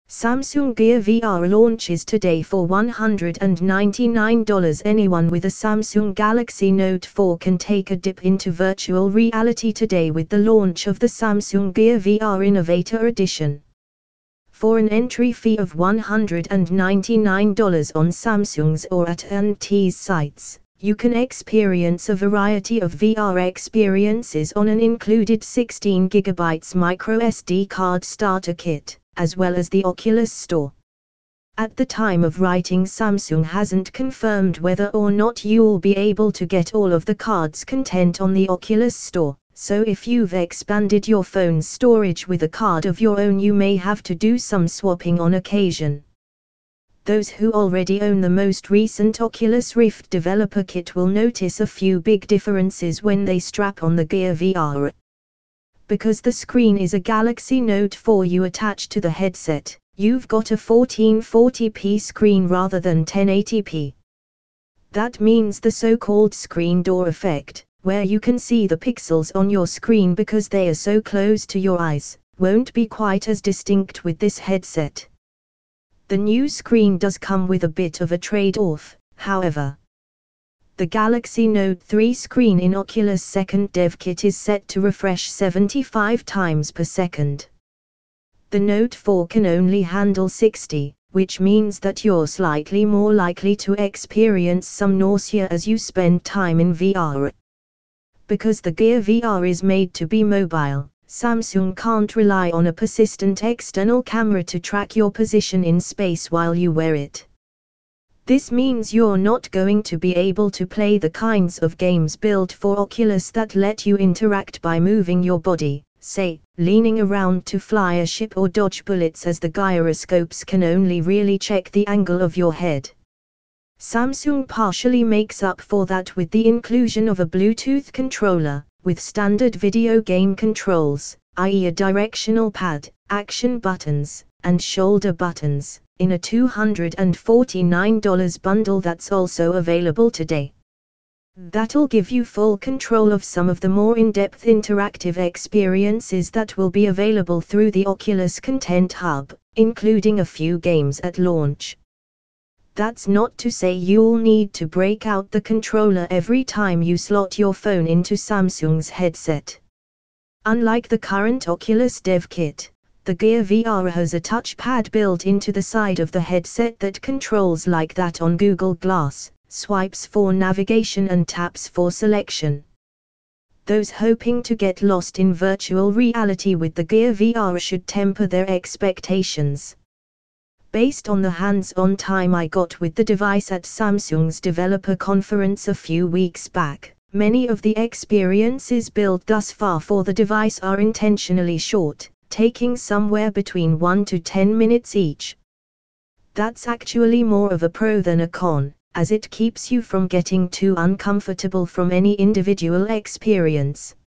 Samsung Gear VR launches today for $199. Anyone with a Samsung Galaxy Note 4 can take a dip into virtual reality today with the launch of the Samsung Gear VR Innovator Edition. For an entry fee of $199 on Samsung's or AT&T's sites, you can experience a variety of VR experiences on an included 16GB microSD card starter kit, as well as the Oculus Store. At the time of writing, Samsung hasn't confirmed whether or not you'll be able to get all of the card's content on the Oculus Store, so if you've expanded your phone's storage with a card of your own, you may have to do some swapping on occasion. Those who already own the most recent Oculus Rift developer kit will notice a few big differences when they strap on the Gear VR. Because the screen is a Galaxy Note 4 you attach to the headset, you've got a 1440p screen rather than 1080p. That means the so-called screen door effect, where you can see the pixels on your screen because they are so close to your eyes, won't be quite as distinct with this headset. The new screen does come with a bit of a trade-off, however. The Galaxy Note 3 screen in Oculus' second dev kit is set to refresh 75 times per second. The Note 4 can only handle 60, which means that you're slightly more likely to experience some nausea as you spend time in VR. Because the Gear VR is made to be mobile, Samsung can't rely on a persistent external camera to track your position in space while you wear it. This means you're not going to be able to play the kinds of games built for Oculus that let you interact by moving your body, say, leaning around to fly a ship or dodge bullets, as the gyroscopes can only really check the angle of your head. Samsung partially makes up for that with the inclusion of a Bluetooth controller, with standard video game controls, i.e. a directional pad, action buttons, and shoulder buttons, in a $249 bundle that's also available today. That'll give you full control of some of the more in-depth interactive experiences that will be available through the Oculus Content Hub, including a few games at launch. That's not to say you'll need to break out the controller every time you slot your phone into Samsung's headset. Unlike the current Oculus dev kit, the Gear VR has a touchpad built into the side of the headset that controls like that on Google Glass, swipes for navigation and taps for selection. Those hoping to get lost in virtual reality with the Gear VR should temper their expectations. Based on the hands-on time I got with the device at Samsung's developer conference a few weeks back, many of the experiences built thus far for the device are intentionally short, taking somewhere between 1 to 10 minutes each. That's actually more of a pro than a con, as it keeps you from getting too uncomfortable from any individual experience.